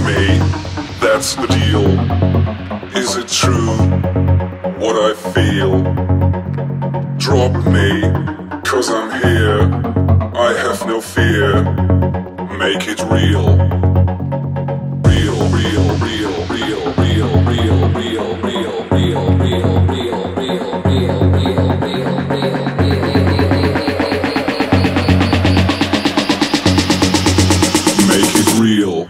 me, that's the deal. Is it true, what I feel? Drop me, 'cause I'm here. I have no fear. Make it real. Real, real, real, real, real, real, real, real, real, real, real, real, real, real, real, real, make it real.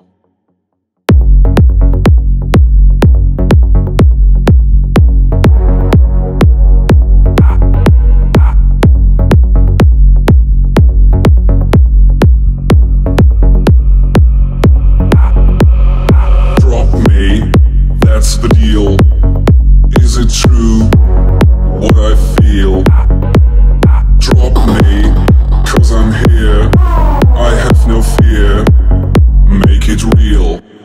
That's the deal. Is it true, what I feel? Drop me, 'cause I'm here. I have no fear. Make it real.